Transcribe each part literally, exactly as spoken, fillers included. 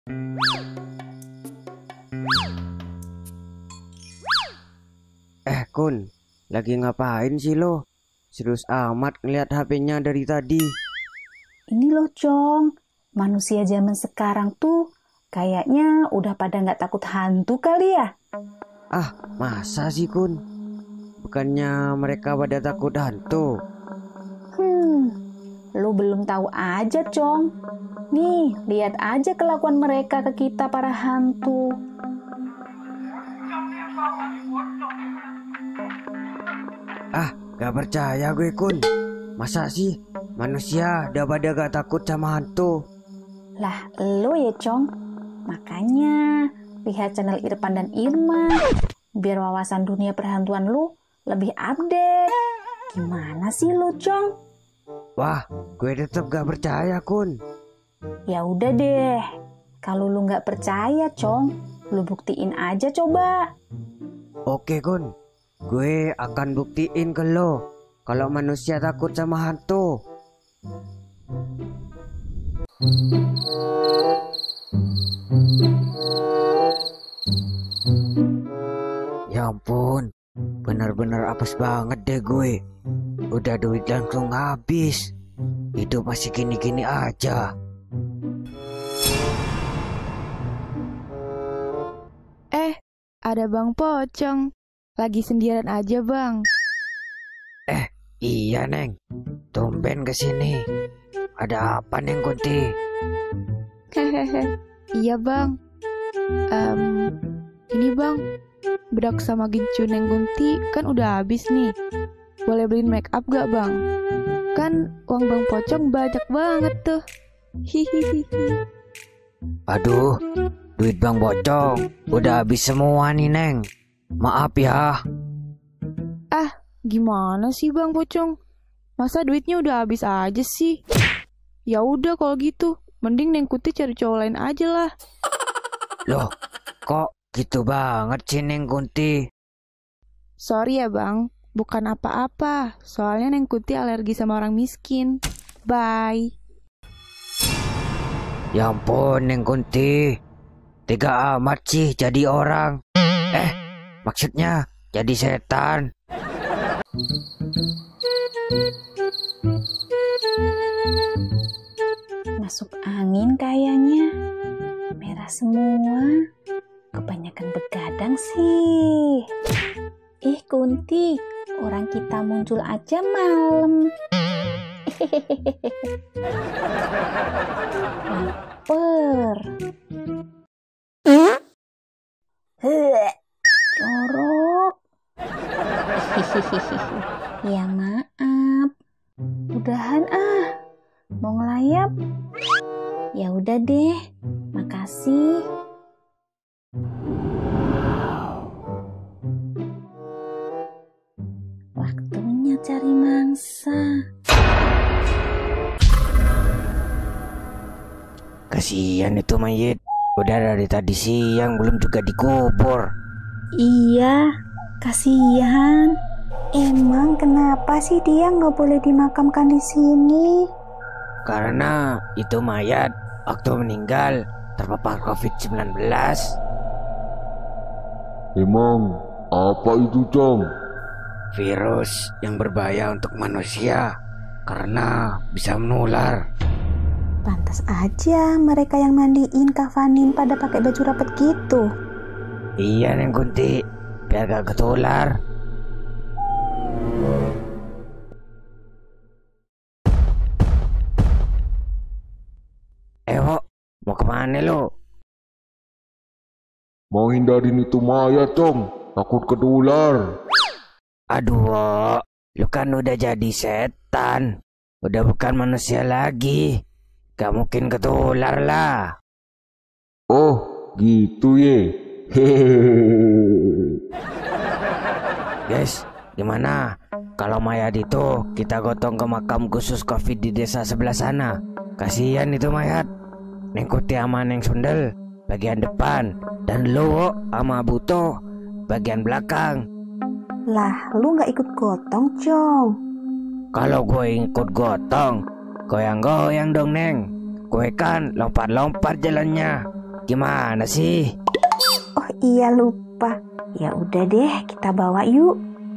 Eh Kun, lagi ngapain sih lo? Serius amat ngeliat H P-nya dari tadi. Ini loh Cong, manusia zaman sekarang tuh kayaknya udah pada nggak takut hantu kali ya? Ah, masa sih Kun? Bukannya mereka pada takut hantu? Hmm, lo belum tahu aja Cong. Nih, lihat aja kelakuan mereka ke kita para hantu. Ah, gak percaya gue Kun. Masa sih manusia udah pada gak takut sama hantu? Lah, lo ya Cong. Makanya lihat channel Irfan dan Irma biar wawasan dunia perhantuan lu lebih update. Gimana sih lu Cong? Wah, gue tetap gak percaya Kun. Ya udah deh, kalau lu nggak percaya Cong, lu buktiin aja coba. Oke Kun, gue akan buktiin ke lo kalau manusia takut sama hantu. Ya ampun, benar-benar apes banget deh gue. Udah duit langsung habis. Hidup masih gini-gini aja. Eh, ada Bang Pocong. Lagi sendirian aja, Bang. Eh, iya Neng. Tumben kesini. Ada apa Neng Kunti? Hehehe. Iya, Bang. Um, ini Bang, bedak sama gincu Neng Kunti kan udah habis nih. Boleh beliin make up gak, Bang? Kan uang Bang Pocong banyak banget tuh. Hihihi. Aduh, duit Bang Pocong udah habis semua nih Neng. Maaf ya. Ah, gimana sih Bang Pocong? Masa duitnya udah habis aja sih? Ya udah kalau gitu, mending Neng Kunti cari cowok lain aja lah. Loh, kok gitu banget sih Neng Kunti? Sorry ya Bang, bukan apa-apa. Soalnya Neng Kunti alergi sama orang miskin. Bye. Ya ampun Neng Kunti, tega amat sih jadi orang. Eh, maksudnya jadi setan. Masuk angin kayaknya. Merah semua. Kebanyakan begadang sih. Ih Kunti, orang kita muncul aja malam. Laper. Jorok. Ya maaf. Udahan ah. Mau ngelayap? Ya udah deh. Makasih. Waktunya cari mangsa. Kasihan itu mayit. Udah dari tadi siang belum juga dikubur. Iya, kasihan. Emang kenapa sih dia nggak boleh dimakamkan di sini? Karena itu mayat waktu meninggal terpapar covid sembilan belas. Emang apa itu, Cong? Virus yang berbahaya untuk manusia karena bisa menular. Pantas aja mereka yang mandiin kafanin pada pakai baju rapat gitu. Iya Neng Kunti, biar gak ketular. Eh Wok, mau kemana lo? Mau hindarin itu mayat, Cong. Takut ketular. Aduh Wok, lu kan udah jadi setan. Udah bukan manusia lagi. Gak mungkin ketular lah. Oh, gitu ye. Hehehe. Guys, gimana kalau mayat itu kita gotong ke makam khusus covid di desa sebelah sana? Kasihan itu mayat. Neng Kunti sama Neng Sundel bagian depan, dan lu sama Buto bagian belakang. Lah, lu nggak ikut gotong, Cong? Kalau gue ikut gotong, goyang-goyang dong Neng. Gue kan lompat-lompat jalannya. Gimana sih? Oh iya lupa. Ya udah deh, kita bawa yuk.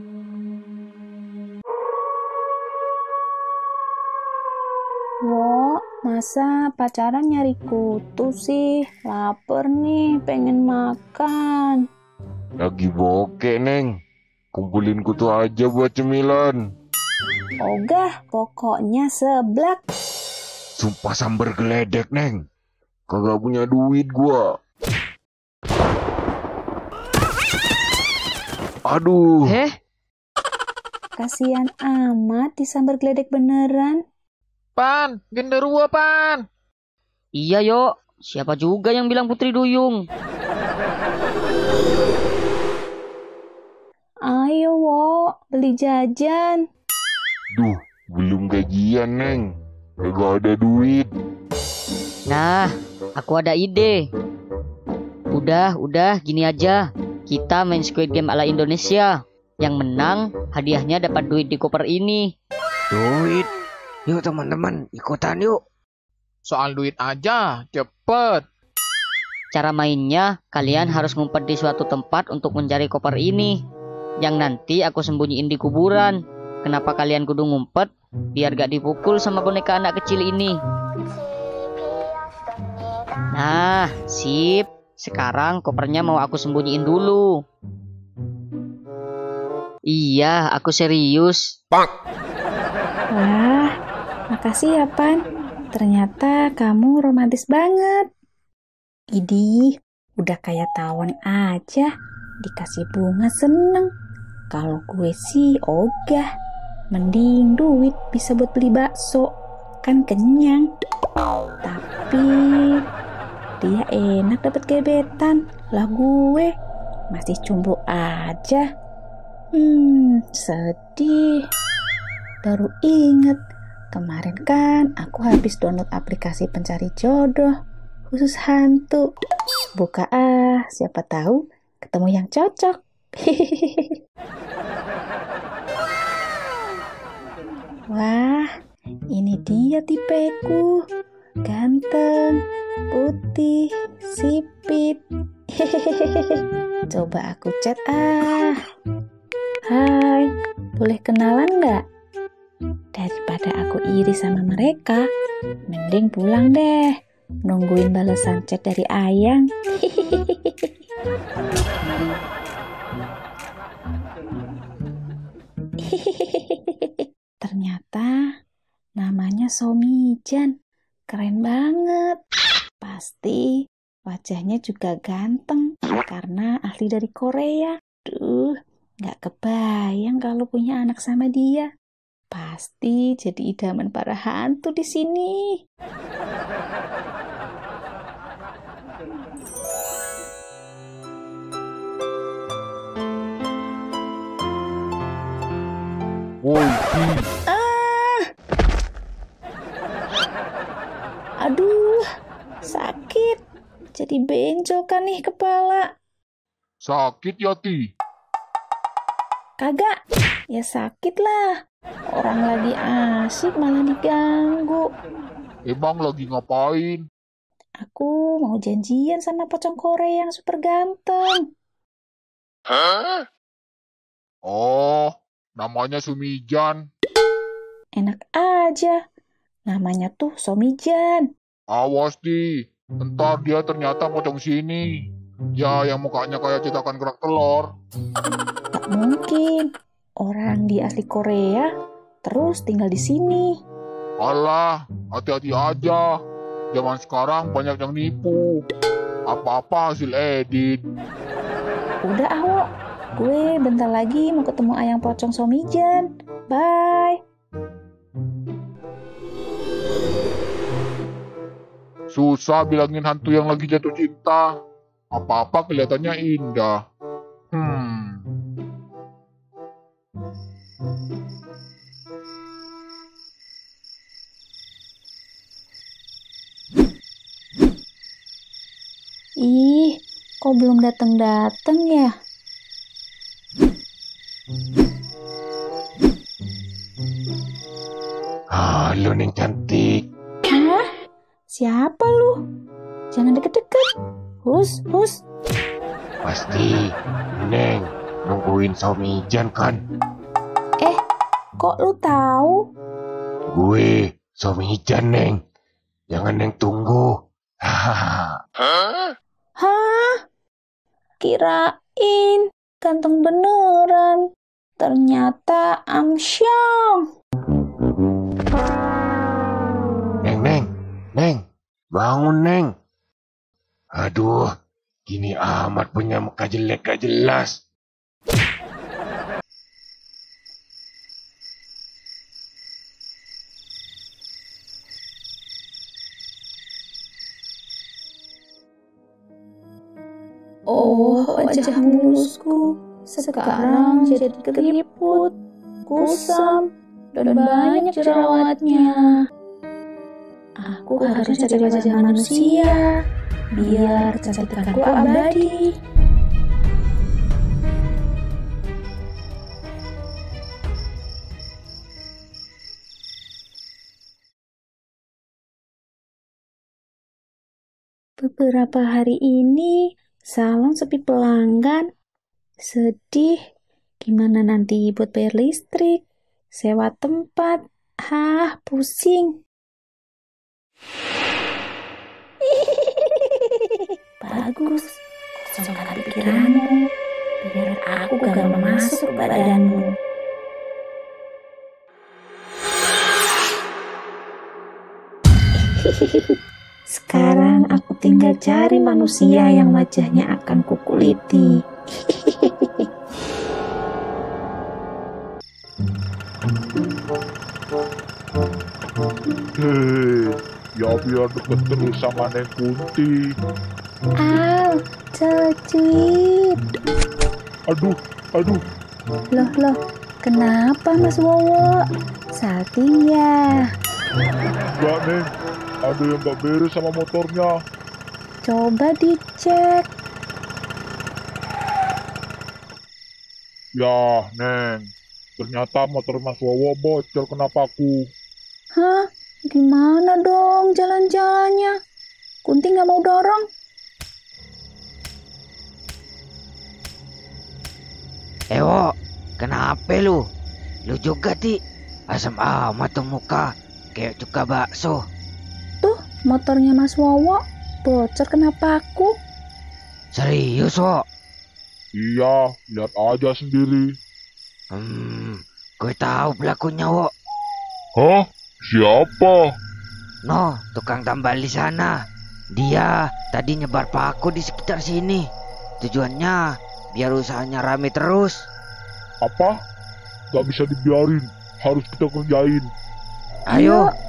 Wo, masa pacaran nyari kutu sih? Laper nih, pengen makan. Lagi bokeh, Neng. Kumpulin kutu aja buat cemilan. Ogah, pokoknya seblak. Sumpah sambar geledek, Neng. Kagak punya duit gua. Aduh. Heh, Kasian amat disambar geledek beneran. Pan, genderuwo pan. Iya yo, siapa juga yang bilang Putri Duyung? Ayo wo, beli jajan. Duh, belum gajian, Neng. Kagak ada duit. Nah, aku ada ide. Udah, udah, gini aja. Kita main Squid Game ala Indonesia. Yang menang, hadiahnya dapat duit di koper ini. Duit. Yuk teman-teman, ikutan yuk. Soal duit aja, cepet. Cara mainnya, kalian harus ngumpet di suatu tempat untuk mencari koper ini. Yang nanti aku sembunyiin di kuburan. Kenapa kalian kudu ngumpet? Biar gak dipukul sama boneka anak kecil ini. Nah, sip. Sekarang kopernya mau aku sembunyiin dulu. Iya, aku serius. Wah, makasih ya Pan. Ternyata kamu romantis banget. Idih, udah kayak tawon aja. Dikasih bunga seneng. Kalau gue sih ogah. Mending duit bisa buat beli bakso. Kan kenyang. Tapi dia enak dapat gebetan. Lah gue masih jomblo aja. Hmm, sedih. Baru inget, kemarin kan aku habis download aplikasi pencari jodoh khusus hantu. Buka ah, siapa tahu ketemu yang cocok. Wah, ini dia tipeku. Ganteng, putih, sipit. Coba aku chat ah. Hai, boleh kenalan nggak? Daripada aku iri sama mereka, mending pulang deh. Nungguin balasan chat dari Ayang. Ternyata namanya Somijan. Keren banget. Pasti wajahnya juga ganteng karena asli dari Korea. Duh, gak kebayang kalau punya anak sama dia. Pasti jadi idaman para hantu di sini. Woi, Ah! Aduh, sakit. Jadi benjokan nih kepala. sakit ya, Ti? Kagak, ya sakit lah. Orang lagi asik malah diganggu. Emang lagi ngapain? Aku mau janjian sama pocong Korea yang super ganteng. Hah? Oh, namanya Sumijan. Enak aja. Namanya tuh Somijan. Awas, Ti. Ntar dia ternyata pocong sini. Ya, yang mukanya kayak cetakan kerak telur. Tak mungkin. Orang dia asli Korea, terus tinggal di sini. Alah, hati-hati aja. Zaman sekarang banyak yang nipu. Apa-apa hasil edit. Udah Awo, gue bentar lagi mau ketemu Ayang Pocong Somijan. Bye. Susah bilangin hantu yang lagi jatuh cinta. Apa-apa kelihatannya indah. Hmm. Ih, kok belum dateng-dateng ya? Halo, Neng cantik. Hah? Siapa lu? Jangan deket-deket. Hus, hus. Pasti Neng nungguin Somijan kan? Eh, kok lu tahu? Gue Somijan, Neng. Jangan Neng tunggu. Hahaha. Hah? Kirain ganteng beneran. Ternyata Amsyong. Neng, Neng, Neng, bangun Neng. Aduh, gini amat punya muka jelek gak jelas. Oh, wajah mulusku sekarang jadi keriput, kusam, dan banyak jerawatnya. Aku harus cari wajah manusia biar kecantikanku abadi. Beberapa hari ini salon sepi pelanggan. Sedih. Gimana nanti buat bayar listrik, sewa tempat? Hah, pusing. Bagus, kosongkan pikiranmu, biar aku gagal masuk ke badanmu. Sekarang aku tinggal cari manusia yang wajahnya akan kukuliti. Hei, ya biar deket terus sama Neng Kunti. Au, cecit. Aduh, aduh. Loh, loh, kenapa Mas Wowo? Salting ya? Enggak Neng, ada yang gak beres sama motornya. Coba dicek. Ya Neng, ternyata motor Mas Wowo bocor kena paku. Hah? Gimana dong jalan-jalannya? Kunti nggak mau dorong. Ewo, kenapa lu? Lu juga, Ti? Asam amat tuh muka, kayak cuka bakso. Tuh, motornya Mas Wowo bocor kena paku. Serius, Wo? Iya, lihat aja sendiri. Hmm, gue tahu pelakunya, Wo. Hah? Siapa? No, tukang tambal di sana. Dia tadi nyebar paku di sekitar sini. Tujuannya biar usahanya rame terus. Apa? Gak bisa dibiarin, harus kita kerjain. Ayo, Ayo.